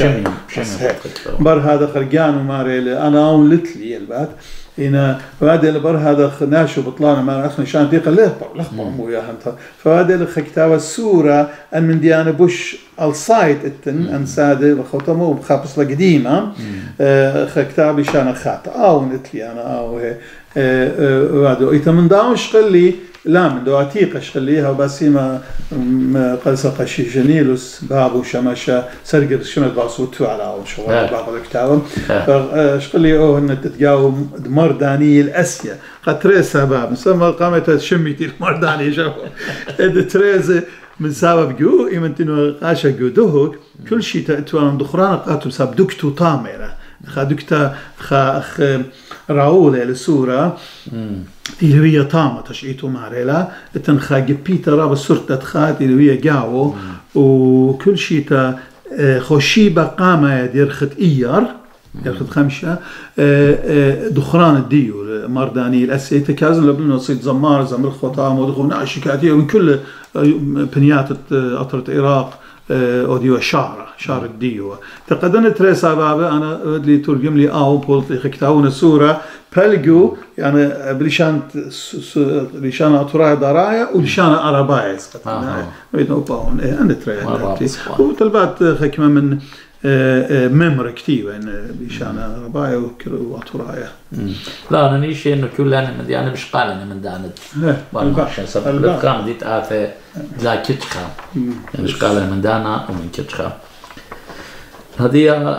بر هذا خرجان وماري انا اون لتلي البات هنا فهذا البر هذا ناشو بطلانه ما اخني شان ديقه ليه لخبط مو يا انت فهذا الخكتاوه السوره ان من ديانا بوش السايت التن ان ساده بخوتمو بخابص قديمه خكتاب شان خات او نتلي انا او هذا اذا من داوش قلي لا من دو عتيقة شغليها وباسيما قلصة شي جنيلوس بابو شماشا سرقر شمت باصوتو على أول شغل بعض الكتاب فشغلي أوه إن تتجاو مرداني الأسيا قد تريسها باب مسمى قامت شميتي المرداني شو تريز من سبب جو إيمنتينو قاشا جو دهوك كل شيء تأتوان دخران قاتو ساب دكتو طامرة خدكتا خ راول السورة اللي هي طامة تشعيتو ماريلا تنخا جبيتا راب السورة تخات اللي هي جاو وكل شيء تا خوشيبة قامة يرخت إيار يرخت خمسة دخران الديو مرداني الأسي تكازن لبنو صيد زمار زمر خطام ودخلنا شكاتية من كل بنيات أطرة العراق أوديو شعر شعر الديو تقدمنا تريسا بابا أنا اللي ترجم لي أو بولت كتابون السورة بلجو يعني بلشان بلشان أطرايا درايا ولشان أربايا سقطنا ويدنا وباون أنا ترى وطلبات حكمة من ميموري كتير يعني بلشان أربايا وأطرايا لا أنا نيجي إنه كل أنا من دي أنا مش قال أنا من دانت والله سبب الكلام دي تأثر لا كتخا مش قال أنا من دانا ومن كتخا هذه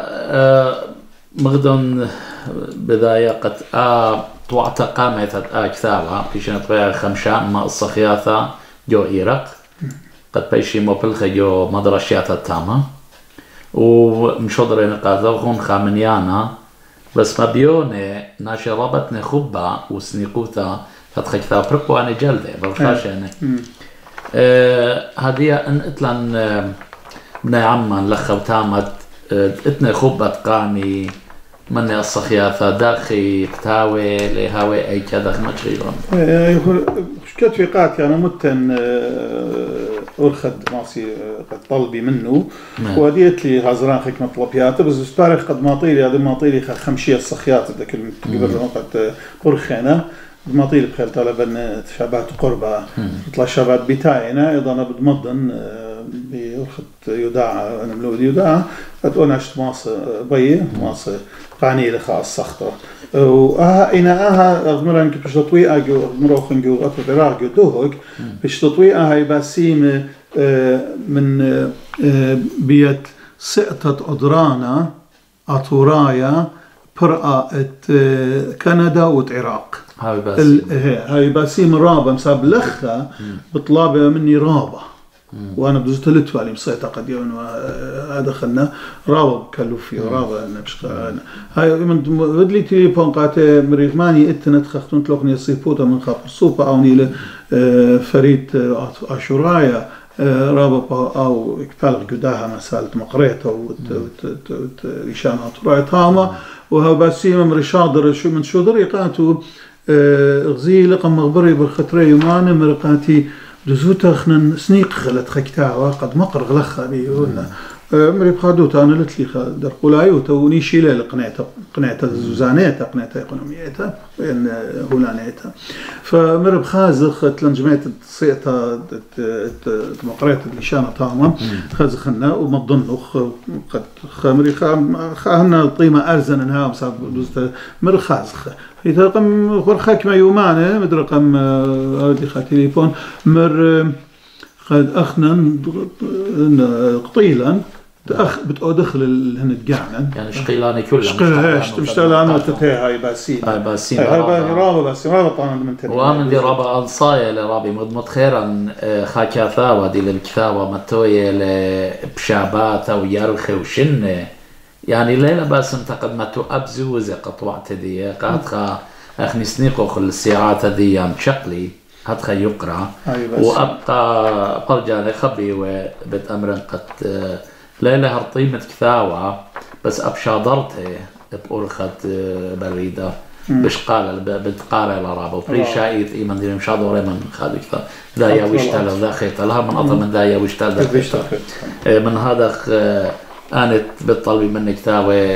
مغدن بداية قد آ توعت قامت آ كثارها بيشنا طبيعة خمشة ما الصخياثة جو إيرق قد بيشي موبلخ جو مدرشيات التامة ومشودرين قاذوخون خامنيانا بس ما بيوني ناشي رابط نخبة وسنيقوتا فتخي كثار برقو أنا جلدة برخاش أنا هذه أن إطلان من عمان لخو تامت اتنا خبة قاني من الصخياثة داخي قتاوي لهاوي أي كذا ما تغيرون شكت في قات يعني متن أرخد ماسي قد طلبي منه وديت لي هزران خيك مطلبياته بس استارخ قد ماطيلي هذا ماطيلي خمشية الصخيات ذاك قبل قد أرخنا ما طيل بخير طلبا شابات قربة طلع شابات بتاعنا أيضا بتمضن بورخة يوداع أنا ملود يوداع أتقول عشت ماص بيه ماص قاني لخاء الصخرة وآها إنا آها أغمران كبش تطويقة جو أغمروخن جو أطو براغ جو دوهك بش تطويقة هاي باسيم من بيت سقطة أدرانا أطورايا برقة كندا والعراق هاي باسيم هاي باسيم رابة مساب لخة بطلابة مني رابة وانا بزوت لتوالي مسيطة قد يوم هذا خلنا رابة كلوفي رابة انا مش هاي من بدلي تليفون قاتي مريغماني اتنت خختون تلوقني الصيفوطة من خاطر صوفة اوني فريد عاشورايا رابط أو إكفال جداها مسألة مقريته وريشان عطراية تامة وها باسيم مرشادر شو من شو دريقاته غزي لقم مغبري بالخطري يمان مرقاتي دزوتا خنن سنيق خلت خكتاوا قد مقر غلخا بيقولنا مري بخادوتا أنا لتلي خادر قلايوتا ونيشي لي قناعته قناعته زوزانيته قناعته إقونوميته وين هولانيته فمر بخازخ تلنجميت الصيطة مقريت الليشانة تامة خازخنا ومضنخ قد خمري خاهنا طيمة أرزن إنها مصاب مر خازخ إذا قم فرخك ما يومانه مدر قم هذه خا تليفون مر قد أخنا قطيلا أخ بتأدخل هن تجعنا يعني شقيلاني كلها شقيلاني مشتغلانة تتهي هاي باسين هاي باسين هاي رابة باسين رابة طبعا من تبي وامن دي رابة أنصاية لرابي مضمت خيرا خاكاثاوة دي للكثاوة متوية لبشاباتة ويرخي وشنة يعني ليلة بس انتقد ما تؤبزو زي قطوعت دي قاد خا أخني سنيقو خل السيارات دي شقلي هتخا يقرأ وأبقى برجع خبي وبتأمرن قد ليلة هرطيمة كثاوة بس أبشادرته بأرخة بريدة بش قال بتقارع لرابة وفري شايت إيمان دي مشادورة من خادو كثا دايا ويشتال ذا خيطة لها من أطل من دايا ويشتال ذا خيطة من هذا أنا بتطلبي مني كثاوة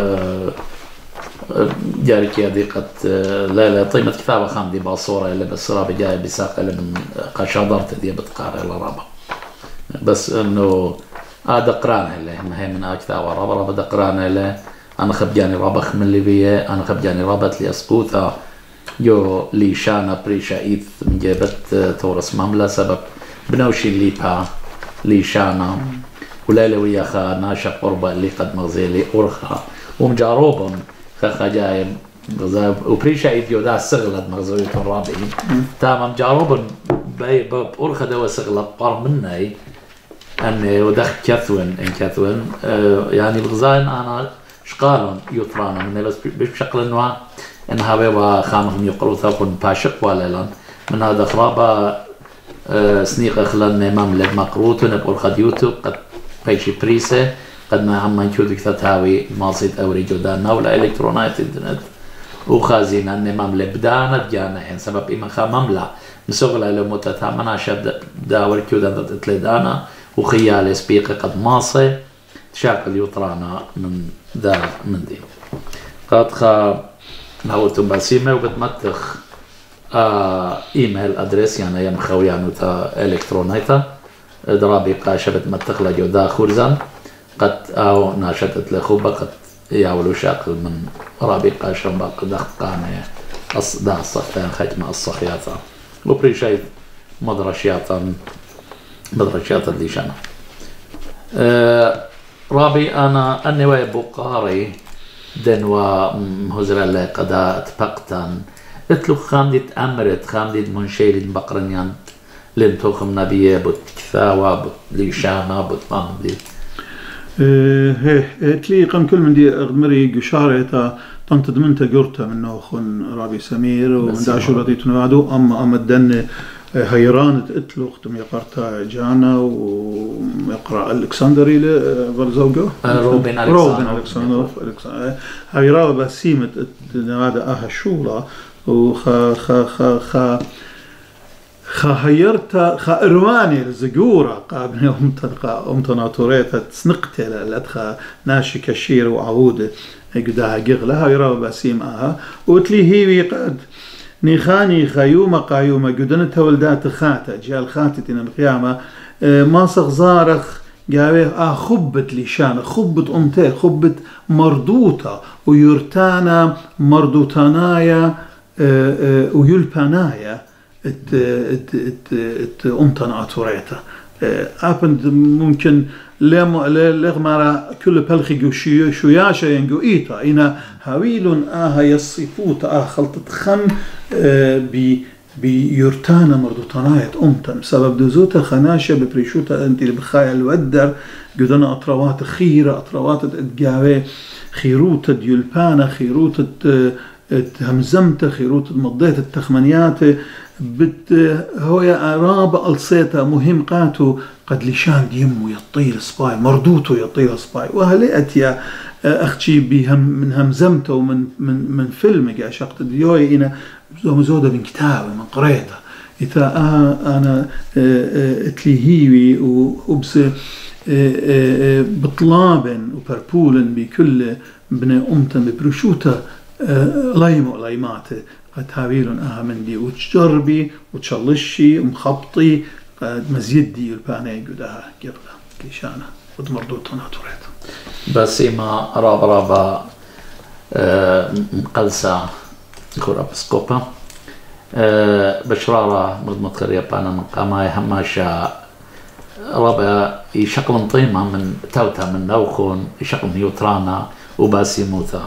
جارك يا دي قد ليلة طيمة كثاوة خام دي باصورة اللي بس رابة جاي بساق اللي من قشادرته دي بتقارع لرابة بس إنه هذا قرانه له هي من أكثر ورابة رابة قرانه له أنا خبجاني رابخ من ليبيا أنا خبجاني رابط لي أسقوطة يو لي شانا بريشا إيث من جابت تورس مملة سبب بنوشي ليبا لي شانا وليلة ويا خا ناشا قربة اللي قد مغزيلي أرخا ومجاروبهم خا جاي وبريشا إيث يو دا سغلت مغزوية رابعي تمام مجاروبهم بأرخا دوا سغلت بار مني أن ودخ كثون إن كثون آه يعني الغزاين أنا شقالون يطرانا من بس بشكل إنه إن هوا خامهم يقروا ثقون باشق ولا من هذا خرابة آه سنيق خلال نمام لد مقروتون بقول خد يوتيوب قد بيشي بريسة قد ما هم نشوف كثاوي ماصيد أوري جودانا ولا إلكترونات إنترنت وخازينا نمام لبدانا جانا يعني سبب إما خامم لا مسوغلا لو متتامنا شد داور كيودا تتلدانا وخيال سبيقة قد ماصي تشاكل يطرانا من دا من دي قد خا نهوتم باسيمة وبتمتخ آه ايميل ادريس يعني يم خويانو تا الكترونيتا درابي قاشة بتمتخ لجودا خورزان قد او ناشتت لخوبة قد ياولو شاكل من رابي قاشة باق دخقانة دا الصخيان خجمة الصخياتا وبريشايت مدرشياتا مدرجات الليشانة أه رابي أنا أني بقاري دنوا مهزر الله قداء تبقتن اتلو خامدت أمرت خامدت منشيلين بقرنيان لنتوخم نبيه بوت كثاوة بوت ليشانة بوت مامدي هي اتلي قم كل من دي أغمري قشارة طنت دمنت جرتا منه خن رابي سمير ومن داشو رضيتنا بعدو أما أما الدن هيران اتلو ختم يقرأ جانا ويقرأ الكسندري لبرزوجو روبن روبن الكسندر هيران بسيمة هذا أها شورى وخا خا خا خا خا هيرتا خا إرواني الزجورة قابل يوم تلقى أم تناطوريتا تسنقتها لأدخى ناشي كشير وعودة قداها جغلة هيران بسيم أها وتلي هي قد نيخاني خيومة قايومة قدنت ولدات خاتة جال خاتتنا القيامة ما صغزارخ قاوي آه خبت لشانة خبت أمتي خبت مردوطة ويرتانا مردوتانايا ويلبانايا ات ات ات ات أمتنا أتوريتا أبند ممكن لما لغمارا كل بلخي شوياشا ينجو إيتا إنا هاويل آها يصفوت آه خلطت خم ب بيرتانا مردوتاناية أمتن بسبب دزوتا خناشة ببريشوتا أنت البخايا الودر قدنا أطروات خيرة أطروات الجاوي خيروت ديولبانا خيروت همزمت خيروت مضيت التخمنيات بت هويا رابع الصيتا مهم قاتو قد لشان ديمو يطيل سباي مردوتو يطيل سباي وهلئت يا أختي بهم من همزمته ومن من من فيلم جا شقت ديوي إنا زودة من كتاب من قريته إذا آه أنا اتليهيوي وبس بطلابا وبربولا بكل بن أمتن ببرشوتا لايمو لايمات قد هاويلون آها من دي وتجربي وتشلشي ومخبطي قد مزيدي البانا يقودها قبلها كيشانا وتمردوتنا توريت بس ما راب رابا مقلسة كورا بسكوبا بشرارة مضمت خريبة أنا من قاماي هماشا رابا يشقلن طيمة من توتا من نوخون يشقلن يوترانا وباسي موتا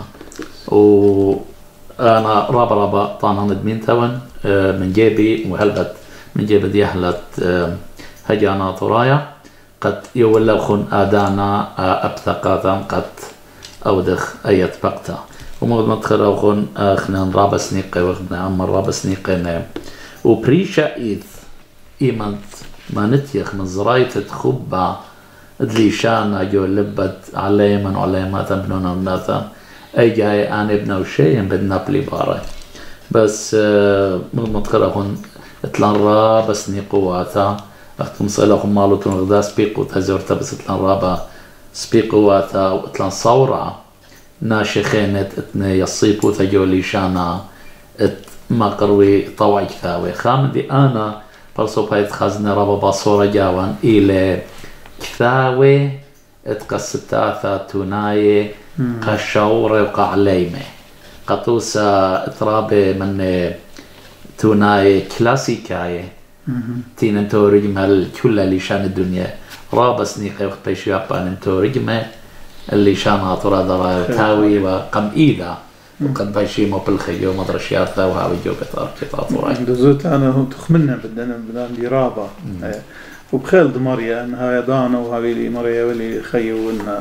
وأنا رابا رابا طانا ندمين تون من جيبي وهلبت من جيبي ديهلت هجانا-Atouraya قد يولو خون آدانا أبثقاتا قد أودخ أيت بقتا ومغد مدخل خون خنان رابا سنيقي وغدنا عمر رابا سنيقي وبريشا إيث إيمانت ما نتيخ من زرايت تخبا دليشانا جو لبت عليما وعليما تبنونا بناتا أي جاي أنا ابنو شيء بدنا بلي باري بس مغد مدخل خون اتلان رابا سنيقواتا أختم صيلهم مالو تنغدا سبيقو تهزورتا بس اتلان رابا سبيقواتا واتلان صورة ناشخينت اتني يصيبو تجولي شانا ات ما قروي طوعي كثاوي خامدي أنا برسو بايت خزنة رابا باصورة جاوان إلى كثاوي اتقصتاثا توناي قشورة وقعليمة قطوسة اترابي من توناي كلاسيكاي تين انتو رجمة كل اللي شان الدنيا رابس نيقي وقت بيشو يابان انتو رجمة اللي شان Atouraya تاوي وقم إيدا وقد بيشيمو بالخي ومدرشيات ذا وهاوي جو بطار Atouraya دزوت أنا تخمنا بدنا بدنا دي رابا وبخيل دماريا انها يدانا وهاوي لي مريا ولي خي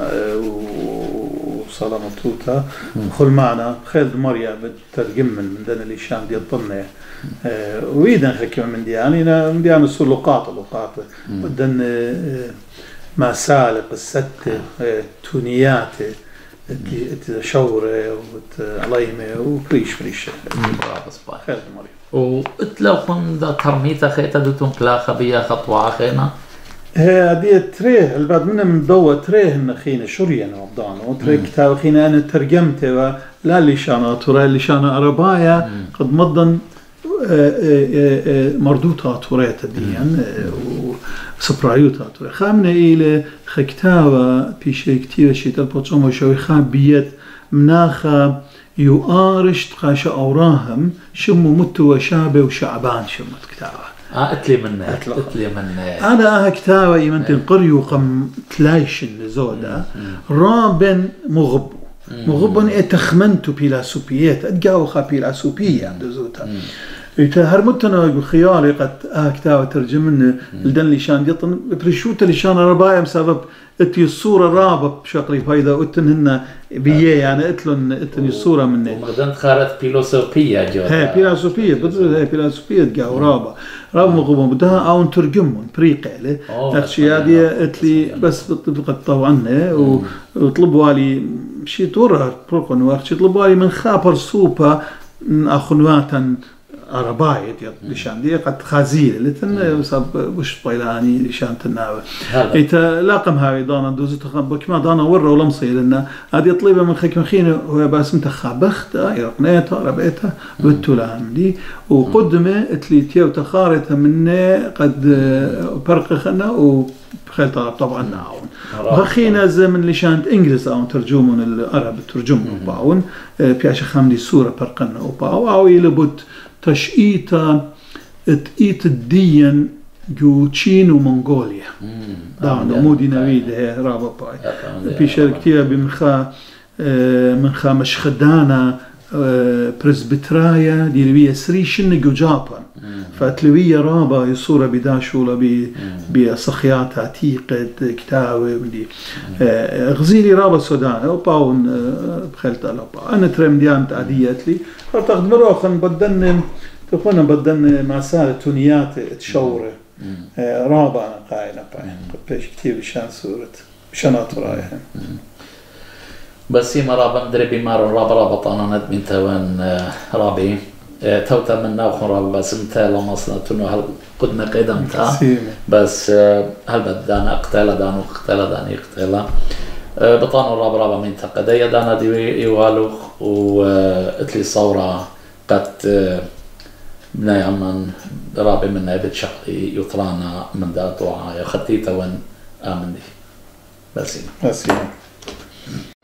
وصلامتوتا وخل معنا بخيل دماريا بترجم من دنا اللي شان دي الضمنة وإذا حكيم من دياني أنا من ديان السلوقات اللقات بدن ما سالق الست تونيات تشورة وعليمة وفريش فريش خير مريم واتلو خن دا ترميتا خيتا دوتون كلا خبيا خطوة خينا هذه تريه البعض منا من ضوء تريه إن خينا شرينا وضعنا وتريه كتاب خينا أنا ترجمته لا اللي شان Atouraya اللي شان Arabaya قد مضن مردوطة Atouraya تبيان وسبرايوتا Atouraya خامنا إلى خكتاوة بيشي كتير شيء تلبطشون وشوي خابيات مناخا يؤارش تقاش أوراهم شمو متو وشابه وشعبان شمت كتاوة آه اتلي منه اتلي منه أنا كتاوة يمنتن قريو قم تلايشن لزودا رابن مغب مغبن اتخمنتو بيلاسوبيات اتقاو خا بيلاسوبية دزوتا إذا هرمتنا خياري قد أكتاوة ترجمنا لدن لشان يطن بريشوت لشان Arabaya بسبب اتي الصورة رابة بشكل فايدة واتنهن بيه يعني اتلن اتني الصورة منه ومغدن خارت بيلاسوبية جودا هي بيلاسوبية بدل هي بيلاسوبية تقاو رابة رابة مغبون بدها أو ترجمون بريقة أخشي هذه اتلي بس قد طوعنا وطلبوا لي شي تورها بروكون وارشي طلبوا لي من خابر سوبا أخنواتا عرباية لشان دي قد خازية لتن صاب وش طيلاني لشان تناوي إذا لاقم هاي دانا دوزة تخبك ما دانا ورا ولا مصير لنا هذه طلبة من خيك مخينة هو بس متخابختها يرقنيتها ربيتها بتولان دي وقدمة اتليتيا وتخارتها منه قد برق خنا وبخيل طبعا نعون وخينا زمن لشان إنجليز أو ترجمون العرب ترجمون باون بياش خامدي سورة برقنا وباو أو يلبط تشئيتا اتئيت الدين جو تشين ومنغوليا دعنا مودي نويد هي رابا باي في شركتها بمخا منخا مشخدانا برزبترايا دي لوية سري شن جو جابان فاتلوية رابا يصورة بداشولة بصخيات عتيقة كتاوي ودي غزيلي رابا سودان وباون بخلت على با أنا ترم ديان تعديات لي فرتاخد مروخا بدن تكون بدن مع سالة تونيات تشورة رابا أنا قايلة باي بيش كتير بشان سورة Hagyana-Atouraya بس ما رابا مدري بمار رابا رابا طانا ندمين توان رابي توتا من ناخن رابا بس متا لما صنعتونو هل قدنا قدمتا بس هل بدانا اقتالا دانو اقتالا داني اقتالا بطانو رابا رابا من تقدية دانا دي يوالو واتلي صورة قد بناي عمان رابي من نايبت شقي يطرانا من دا طوعا يخطي توان آمن دي بس بس